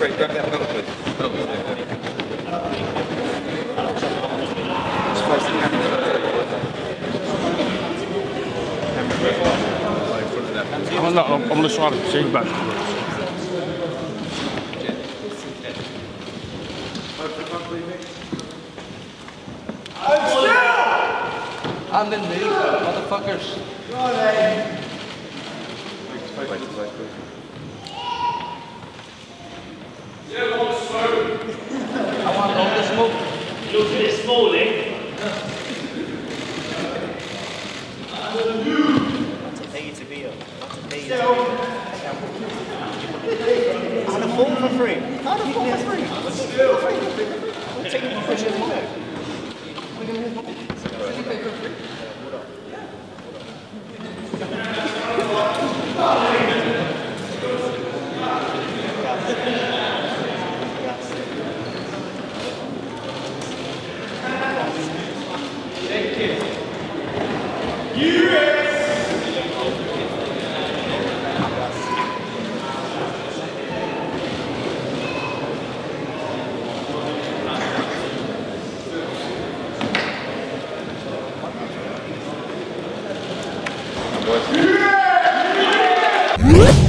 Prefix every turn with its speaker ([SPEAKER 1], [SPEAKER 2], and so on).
[SPEAKER 1] Great, grab that belt, please. Belt,
[SPEAKER 2] I'm on the side of the scene back.
[SPEAKER 3] And then move, motherfuckers. I want all the smoke.
[SPEAKER 4] It looks a bit small, Leigh.
[SPEAKER 5] Not to pay you to be here. Not to pay you to be here. And a fall for free. And a fall for free. I'm taking my push as well.
[SPEAKER 1] boys.